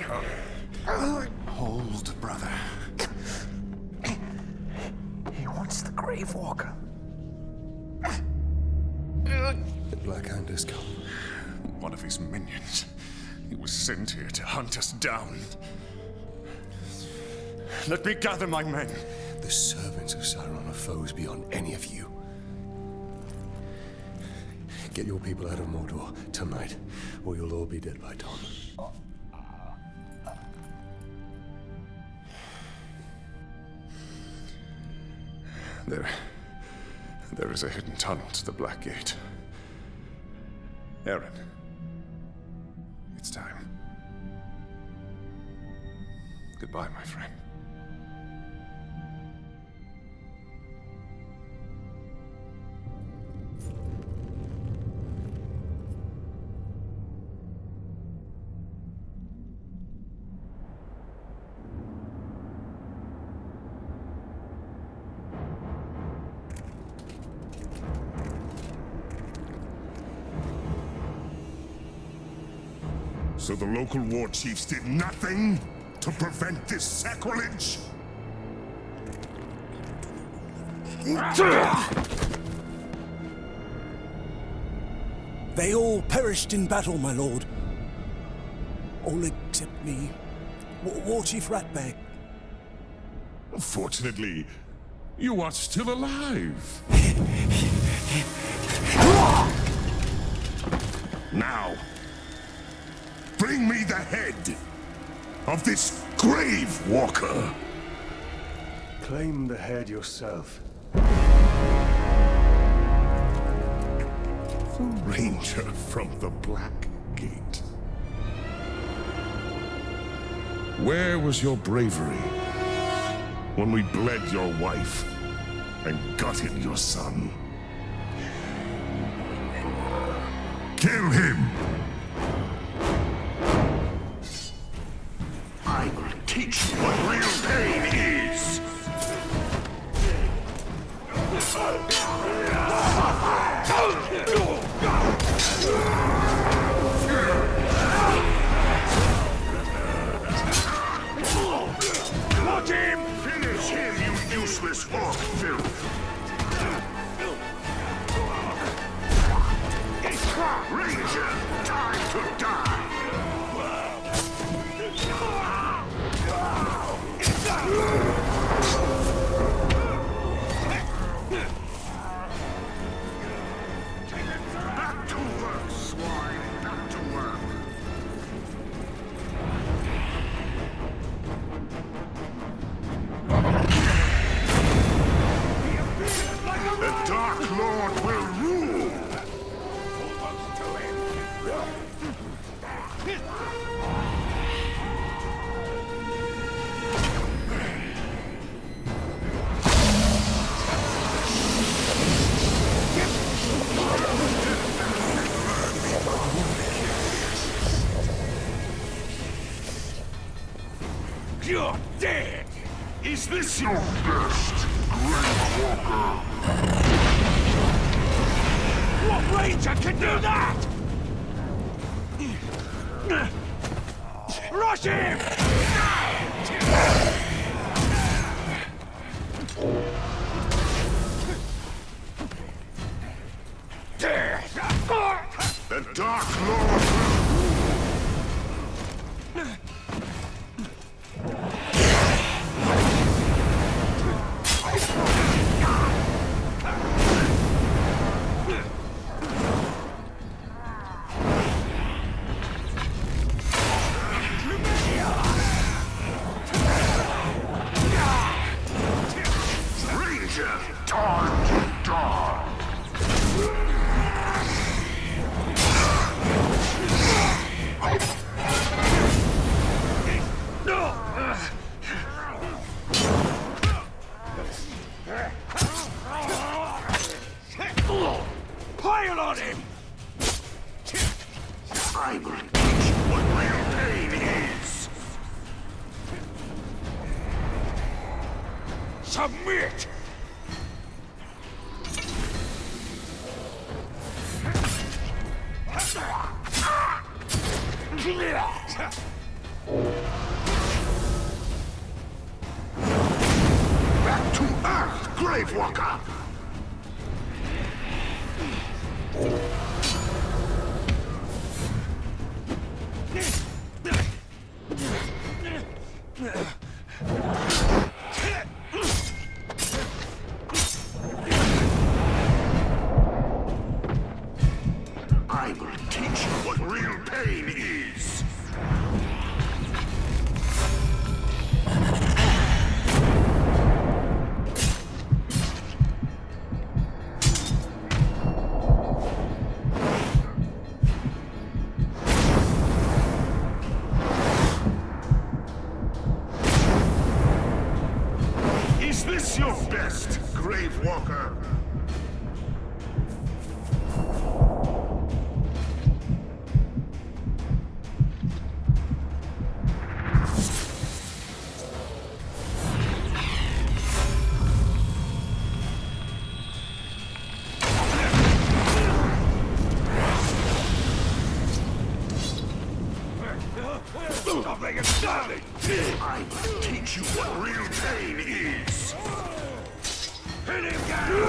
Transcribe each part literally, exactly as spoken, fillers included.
Hold, brother. He wants the Grave Walker. The Black Hand has come. One of his minions. He was sent here to hunt us down. Let me gather my men. The servants of Sauron are foes beyond any of you. Get your people out of Mordor tonight, or you'll all be dead by dawn. There... There is a hidden tunnel to the Black Gate. Aaron, it's time. Goodbye, my friend. So the local war chiefs did nothing to prevent this sacrilege? They all perished in battle, my lord. All except me, War, war Chief Ratbag. Fortunately, you are still alive. Now, bring me the head of this Grave Walker. Claim the head yourself. The Ranger from the Black Gate. Where was your bravery when we bled your wife and gutted your son? Kill him! I will teach you what real pain is! Watch him! Finish him, you useless orc filth! Ranger, time to die! Back to work, swine! Back to work! The Dark Lord will rule! You're dead! Is this your best, Grave Walker? What Ranger can do that? Rush him! The Dark Lord will time to die! Pile on him! I will teach you what real pain is! Submit! Ah! Gravewalker! I will teach you what real pain is! Is this your best, Gravewalker? I will teach you what real pain is! Hit him down!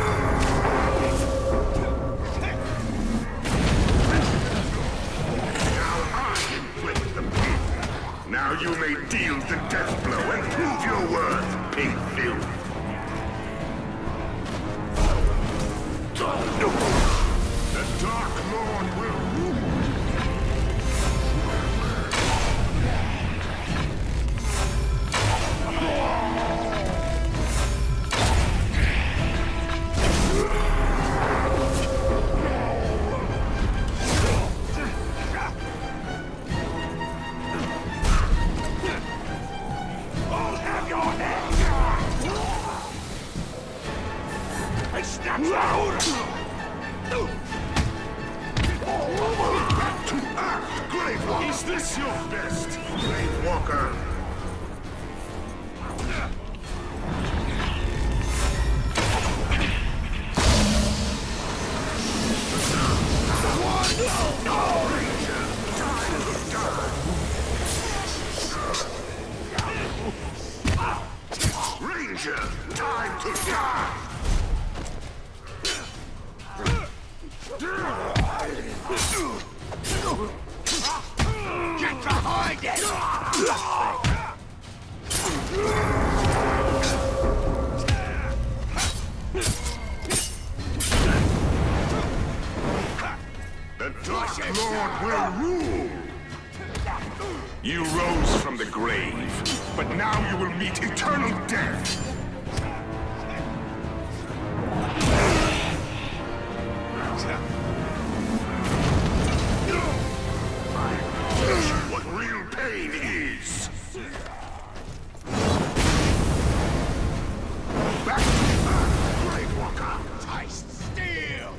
Now I inflict the pain. Now you may deal the death blow and prove your worth, Pink Filth. The Dark Lord will rule. Is this your best, Gravewalker? Ranger, time to die! Get behind it! The Dark Lord will rule! You rose from the grave, but now you will meet eternal death! What real pain is! Back to Earth, Gravewalker! Taste steel!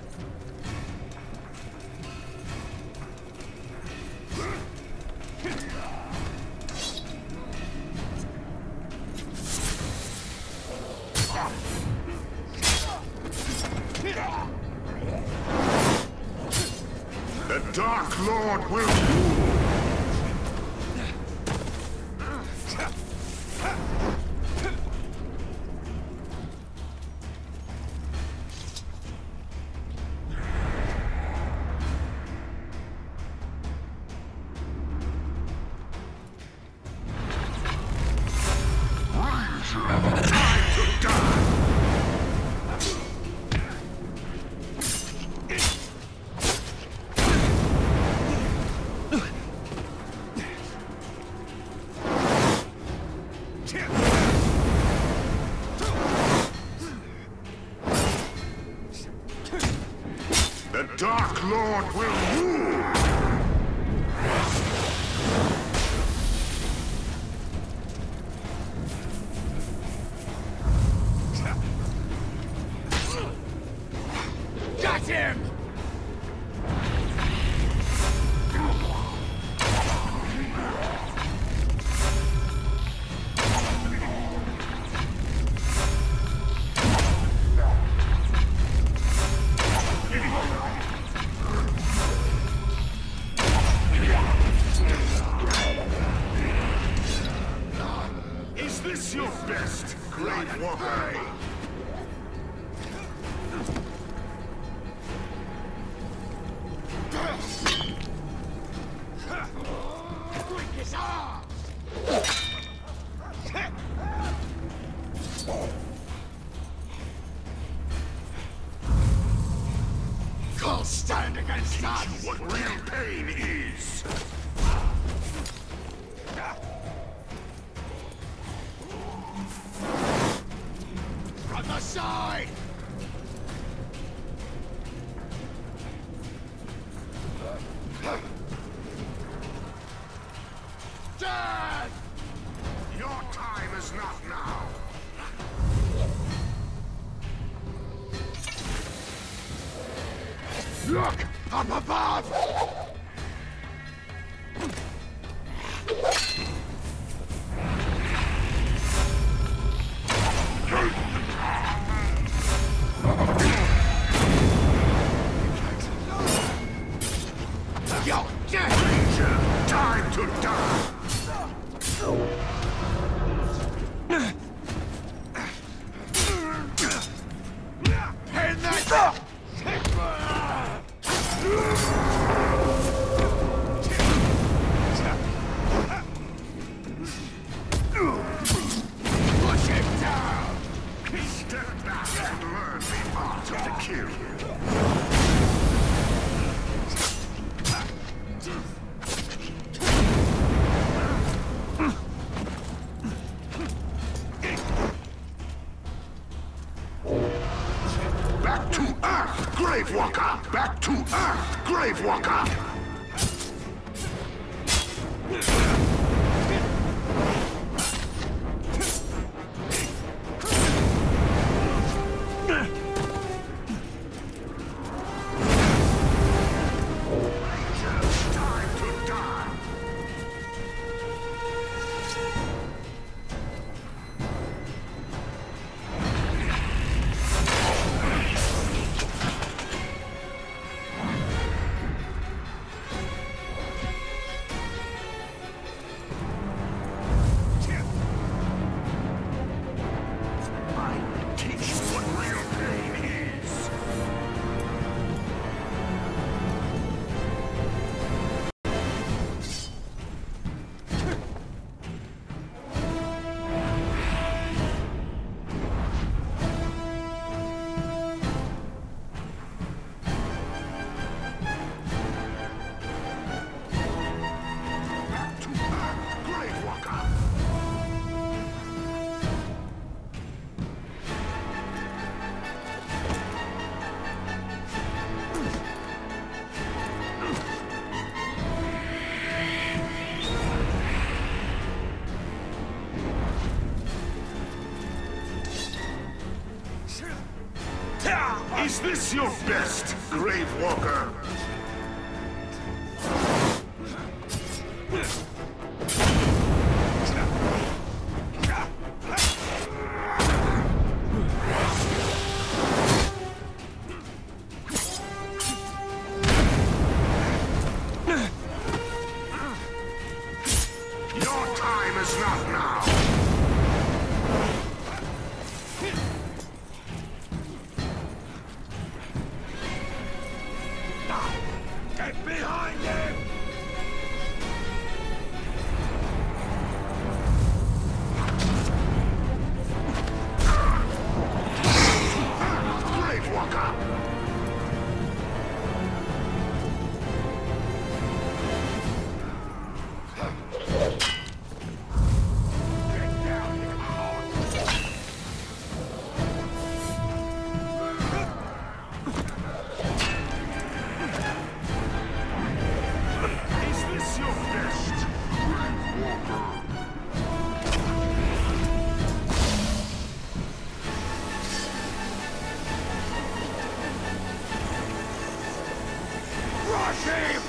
The Dark Lord will rule! Time to die! The Dark Lord will rule! Got him! Is this your best, Gravewalker? Stand against us! Teach you what real pain is! From the side! Dead! Your time is not now! Look! Up above! You're dead! Ranger, time to die! And that's up! Push him down! Step back and learn the art of the kill. Back to Earth, Gravewalker! Back to Earth, Gravewalker! Time to die! I teach you what real pain is. Back to Earth, Gravewalker! Is this your best, Gravewalker? Your time is not now. Get behind him! Gravewalker! Get down, you coward! Is this your best, Gravewalker? Crush him!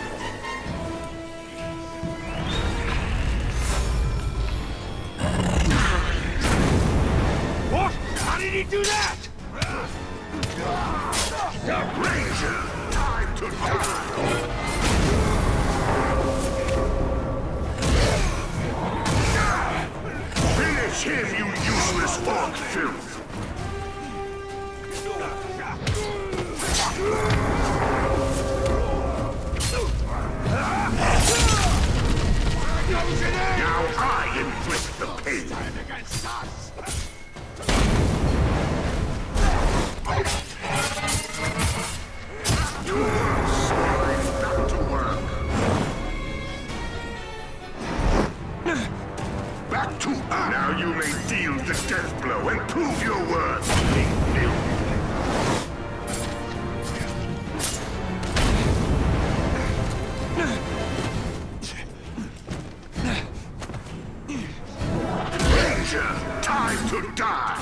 What? How did he do that? Ranger, time to die! Finish him, you useless orc filth! Now I inflict the pain! Stand against us! To us! Now you may deal the death blow and prove your worth. Ranger, time to die.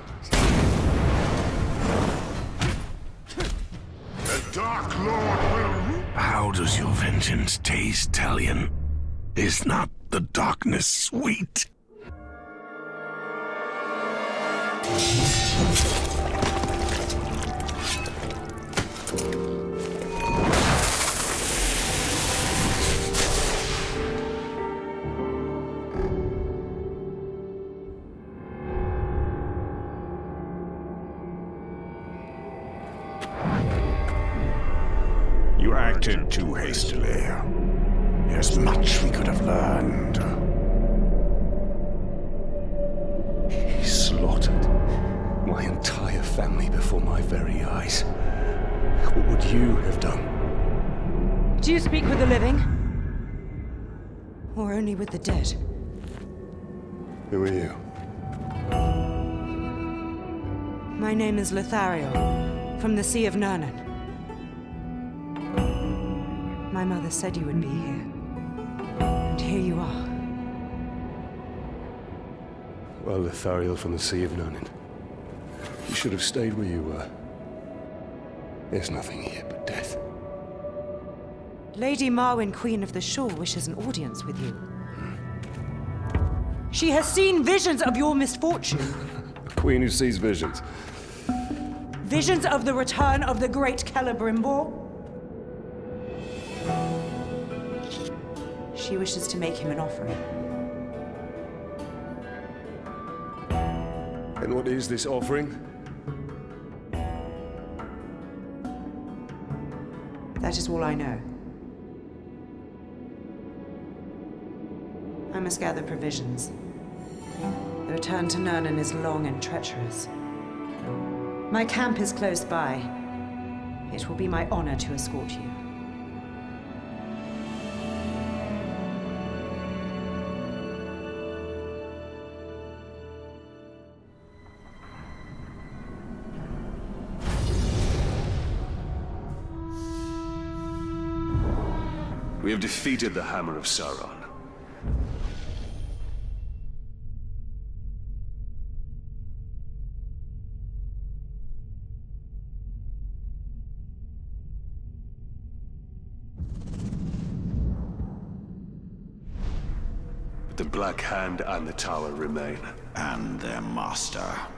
The Dark Lord will... How does your vengeance taste, Talion? Is not the darkness sweet? You acted too hastily. There's much we could have learned. He slaughtered my entire family before my very eyes. What would you have done? Do you speak with the living? Or only with the dead? Who are you? My name is Lithariel, from the Sea of Nurnen. My mother said you would be here. And here you are. Well, Lithariel from the Sea of Nurnen. You should have stayed where you were. There's nothing here but death. Lady Marwyn, Queen of the Shore, wishes an audience with you. She has seen visions of your misfortune. A queen who sees visions. Visions of the return of the great Celebrimbor. She wishes to make him an offering. And what is this offering? That is all I know. I must gather provisions. The return to Nurnen is long and treacherous. My camp is close by. It will be my honor to escort you. We have defeated the Hammer of Sauron. But the Black Hand and the Tower remain. And their master.